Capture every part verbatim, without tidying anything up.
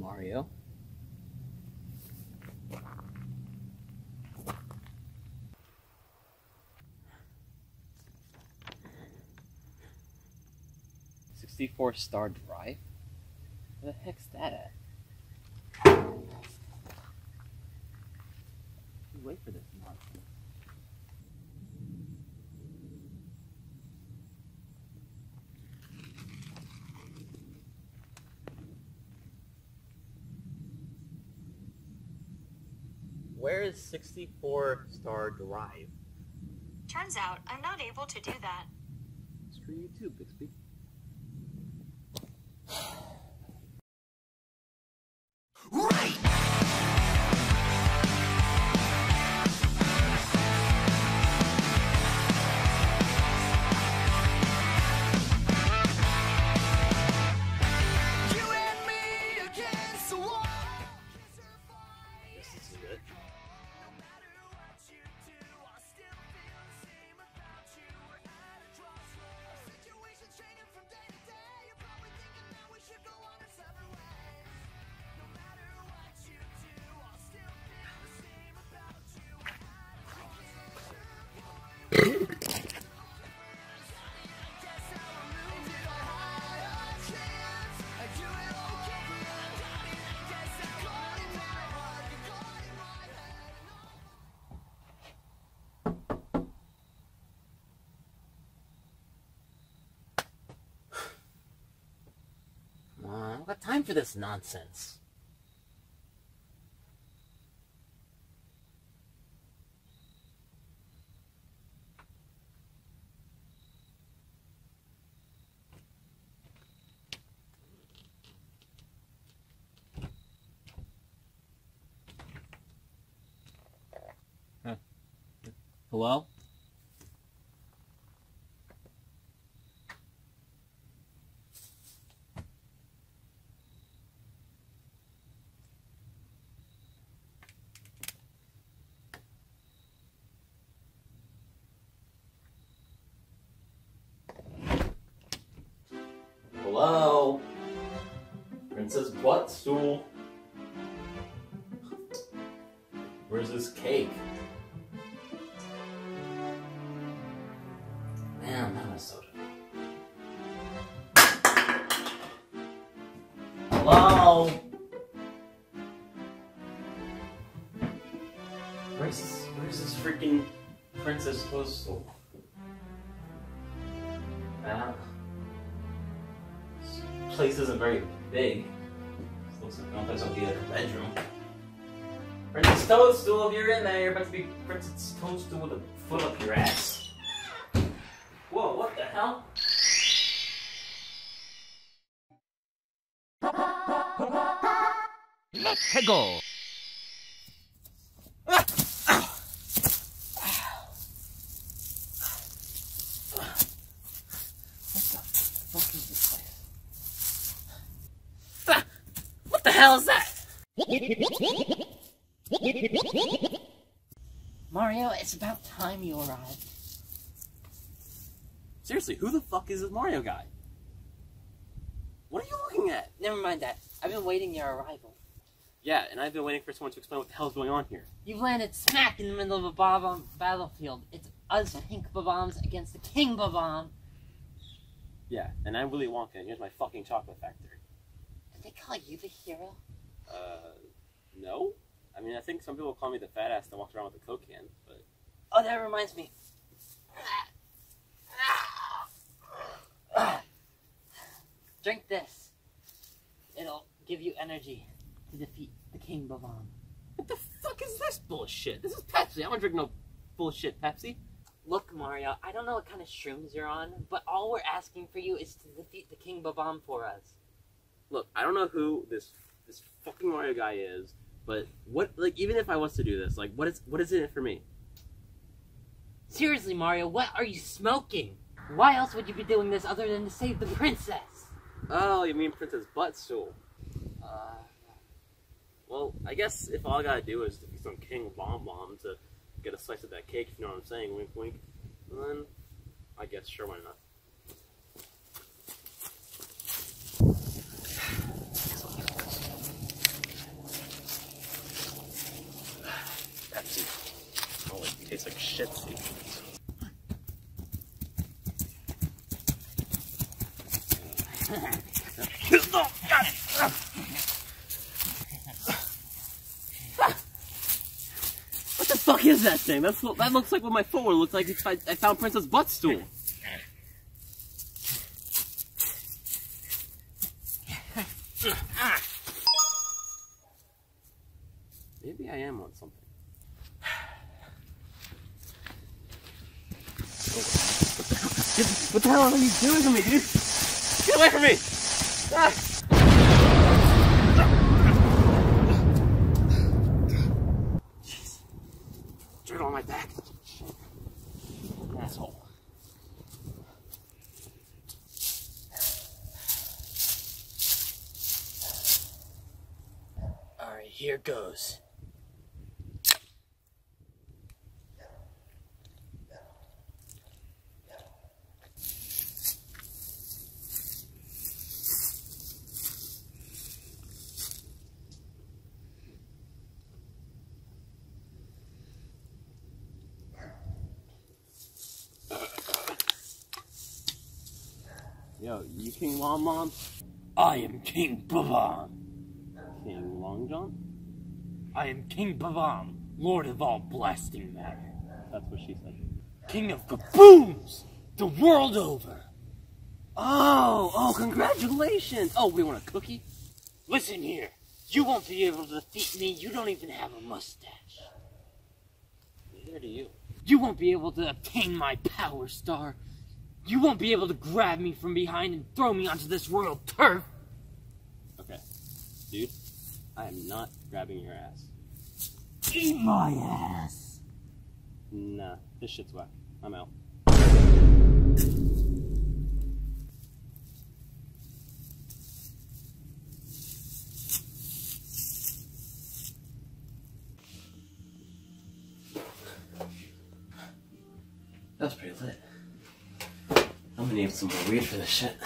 Mario. sixty-four star drive? Where the heck's that at? Wait for this nonsense. Where is sixty-four star drive? Turns out I'm not able to do that. Screw you too, Bixby. Right! I've got time for this nonsense. Huh. Hello? Hello? Princess Buttstool? Where's this cake? Man, that was soda. Hello? Where's this, where's this freaking Princess Buttstool? Ah. This place isn't very big. This looks like one place I'll be in her bedroom. Princess Toadstool, if you're in there, you're about to be Princess Toadstool with a foot up your ass. Whoa, what the hell? Let's go! What the hell is that? Mario, it's about time you arrived. Seriously, who the fuck is this Mario guy? What are you looking at? Never mind that. I've been waiting your arrival. Yeah, and I've been waiting for someone to explain what the hell's going on here. You've landed smack in the middle of a Bomb-Omb battlefield. It's us pink Bomb-Ombs against the King Bomb-Omb. Yeah, and I'm Willy Wonka, and here's my fucking chocolate factory. Did they call you the hero? Uh, no? I mean, I think some people call me the fat ass that walks around with a Coke can, but... Oh, that reminds me. Drink this. It'll give you energy to defeat the King Bomb-Omb. What the fuck is this bullshit? This is Pepsi. I don't drink no bullshit Pepsi. Look, Mario, I don't know what kind of shrooms you're on, but all we're asking for you is to defeat the King Bomb-Omb for us. Look, I don't know who this this fucking Mario guy is, but what, like, even if I was to do this, like, what is what is in it for me? Seriously, Mario, what are you smoking? Why else would you be doing this other than to save the princess? Oh, you mean Princess Buttstool? Uh, well, I guess if all I gotta do is defeat some King Bomb-Omb to get a slice of that cake, if you know what I'm saying, wink wink, then I guess sure, why not? shitsy. What the fuck is that thing? That's that looks like what my foot would look like if I, I found Princess Buttstool. Maybe I am on something. What the hell are you doing to me, dude? Get away from me! Ah. Jeez. Dirt on my back. Asshole. Alright, here goes. Yo, you King Bomb-Omb? I am King Bomb-Omb. King Long John? I am King Bomb-Omb, Lord of all blasting matter. That's what she said. King of kabooms! The world over! Oh, oh, congratulations! Oh, we want a cookie? Listen here, you won't be able to defeat me, you don't even have a mustache. Neither do you. You won't be able to obtain my power star. You won't be able to grab me from behind and throw me onto this royal turf. Okay. Dude, I am not grabbing your ass. Eat my ass. Nah, this shit's whack. I'm out. That was pretty lit. I'm gonna need some more weed for this shit.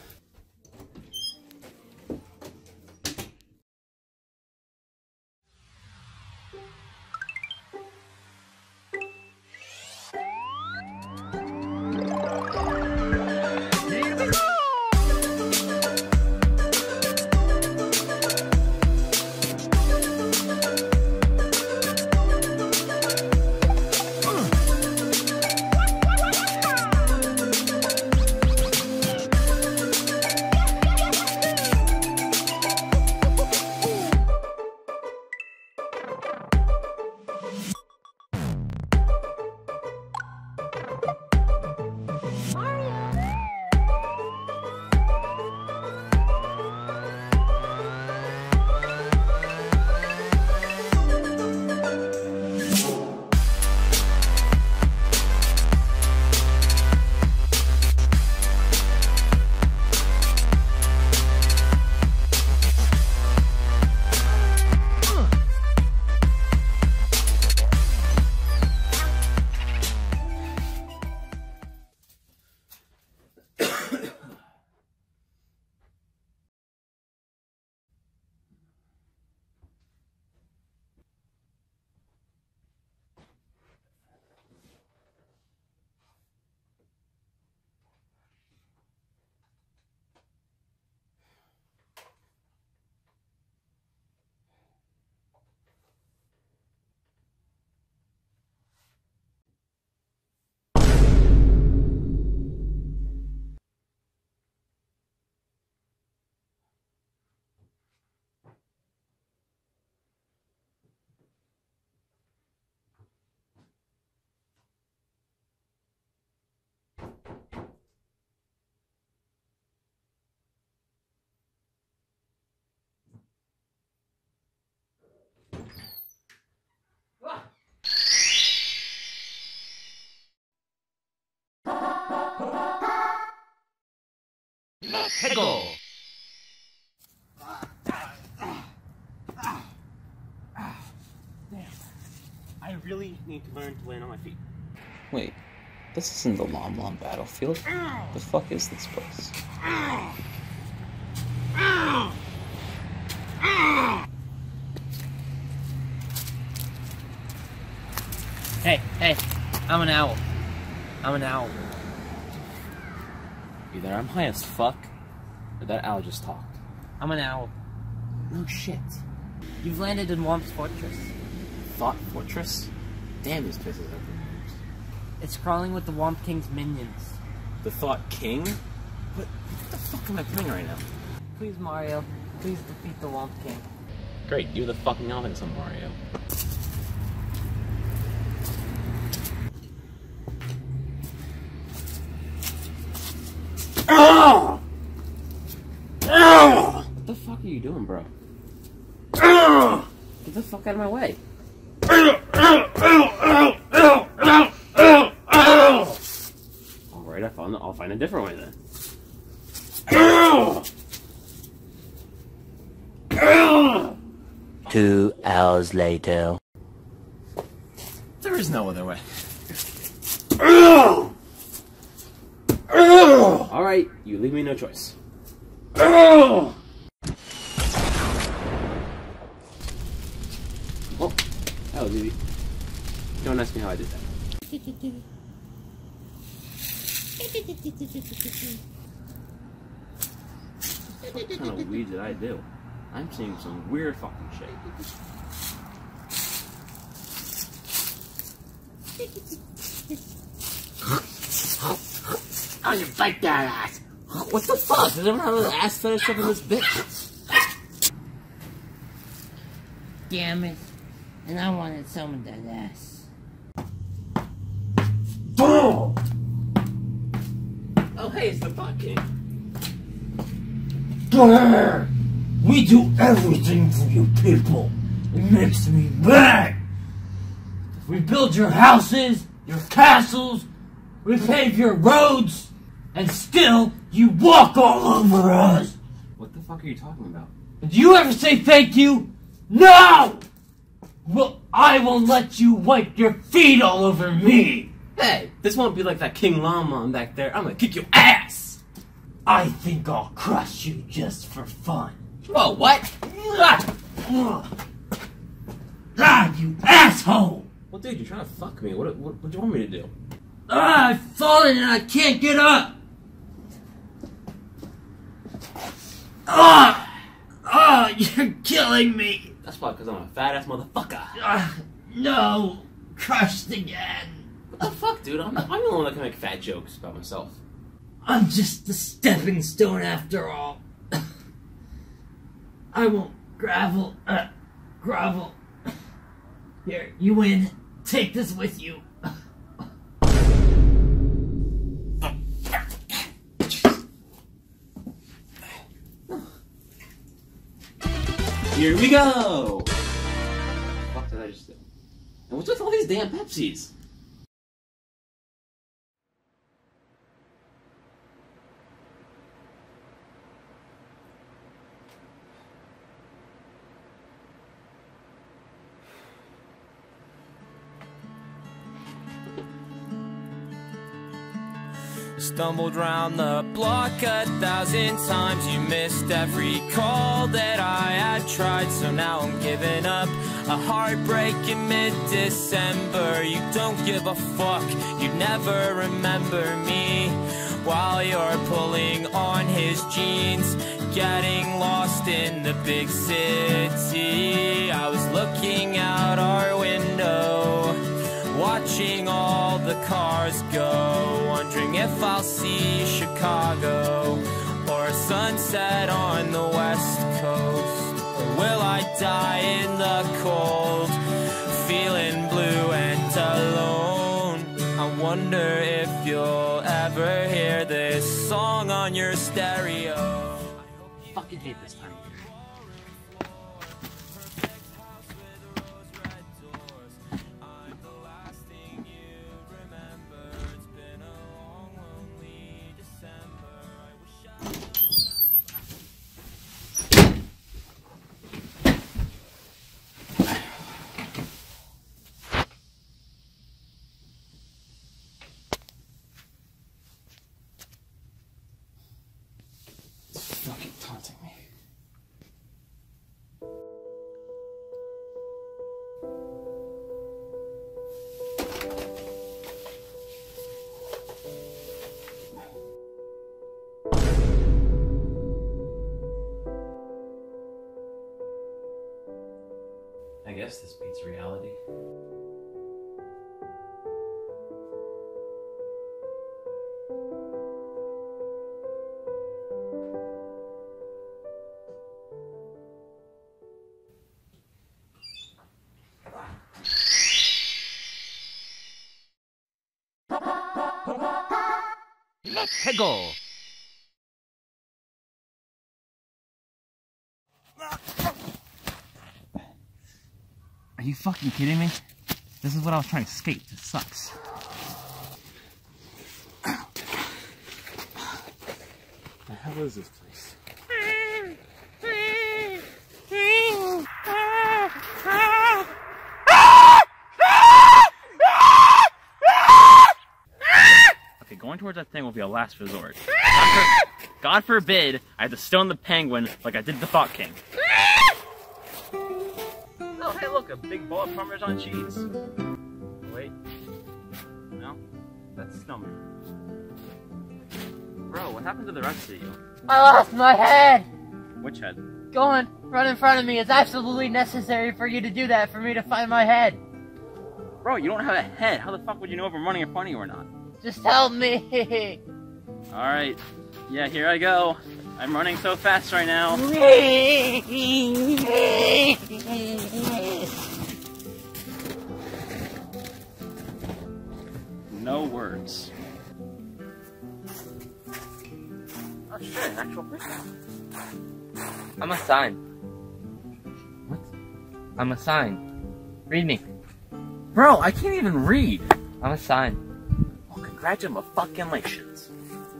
Peggle! I really need to learn to land on my feet. Wait, this isn't the Bomb-Omb battlefield. The fuck is this place? Hey, hey, I'm an owl. I'm an owl. Either I'm high as fuck, or that owl just talked. I'm an owl. No shit. You've landed in Womp's fortress. Thought Fortress? Damn, these places are pretty. It's crawling with the Womp King's minions. The Thought King? What, what the fuck am I playing right now? Please, Mario. Please defeat the Womp King. Great, you're the fucking offense on Mario. Oh! Oh! What the fuck are you doing, bro? Oh! Get the fuck out of my way. Alright, I found, I'll find a different way then. Two hours later. There is no other way. Alright, you leave me no choice. Oh, that was easy. Don't ask me how I did that. What kind of weed did I do? I'm seeing some weird fucking shit. I'm gonna bite that ass. What the fuck? Does everyone have an ass fetish up in this bitch? Damn it. And I wanted some of that ass. Boom! Oh, hey, it's the Thought King. We do everything for you people. It makes me mad. We build your houses, your castles, we pave your roads, and still you walk all over us. What the fuck are you talking about? Do you ever say thank you? No! Well, I won't let you wipe your feet all over me. Hey, this won't be like that King Llama back there. I'm gonna kick your ass! I think I'll crush you just for fun. Whoa, what? Ah, you asshole! Well, dude, you're trying to fuck me. What, what, what do you want me to do? Ah, I've fallen and I can't get up! Ah! Ah, you're killing me! That's probably because I'm a fat-ass motherfucker. Ah, no! Crushed again! What the fuck, dude? I'm, I'm the only one that can make fat jokes about myself. I'm just a stepping stone after all. I won't gravel, uh, grovel. Here, you win. Take this with you. Here we go! What the fuck did I just do? And what's with all these damn Pepsis? Stumbled round the block a thousand times. You missed every call that I had tried, so now I'm giving up. A heartbreak in mid-December. You don't give a fuck, you never remember me. While you're pulling on his jeans, getting lost in the big city. I was looking out our window, watching all the cars go, wondering if I'll see Chicago or a sunset on the west coast. Or will I die in the cold, feeling blue and alone? I wonder if you'll ever hear this song on your stereo. I fucking hate this time of year. I guess this beats reality. Let's go. Are you fucking kidding me? This is what I was trying to escape. This sucks. The hell is this place? Okay, going towards that thing will be a last resort. God, for, God forbid I have to stone the penguin like I did the Thought King. Oh, hey, look, a big bowl of Parmesan cheese. Wait. No? That's snowman. Bro, what happened to the rest of you? I lost my head! Which head? Go on, run in front of me. It's absolutely necessary for you to do that for me to find my head. Bro, you don't have a head. How the fuck would you know if I'm running in front of you or not? Just help me. Alright. Yeah, here I go. I'm running so fast right now. No words. Oh shit, an actual person. I'm a sign. What? I'm a sign. Read me. Bro, I can't even read. I'm a sign. Oh, congratulations.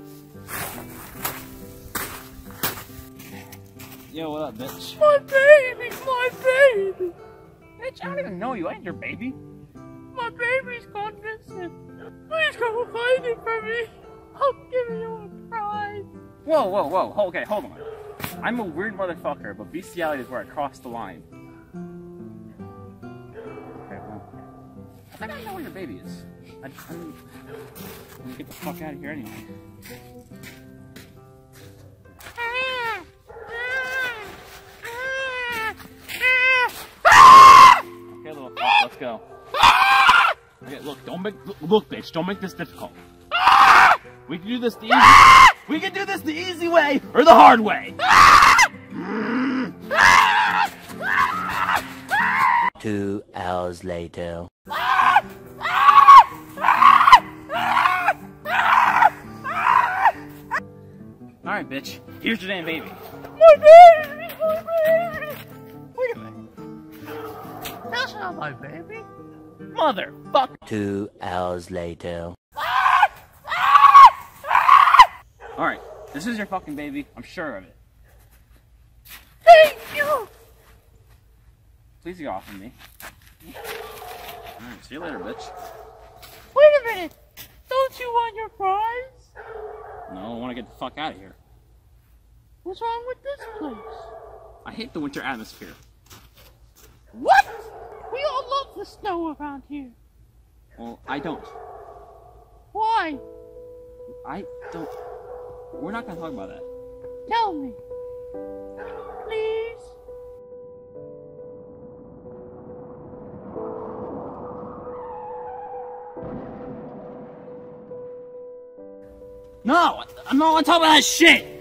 Yo, what up, bitch? My baby, my baby. Bitch, I don't even know you. I ain't your baby. My baby's gone missing. Please go find it for me. I'll give you a prize. Whoa, whoa, whoa. Okay, hold on. I'm a weird motherfucker, but bestiality is where I crossed the line. Okay, well, I think I know where your baby is. I, I'm, I'm gonna get the fuck out of here anyway. Okay, little fuck, let's go. Okay, look, don't make look, look, bitch, don't make this difficult. We can do this the easy. We can do this the easy way or the hard way. Two hours later. Alright, bitch. Here's your damn baby. My baby, my baby. Look at that. That's not my baby. Motherfucker. Two hours later. Alright, this is your fucking baby. I'm sure of it. Thank you. Please get off of me. Alright, see you later, bitch. Wait a minute. Don't you want your prize? No, I want to get the fuck out of here. What's wrong with this place? I hate the winter atmosphere. What? We all love the snow around here. Well, I don't. Why? I don't. We're not gonna talk about that. Tell me. Please. No! I'm not on top of that shit!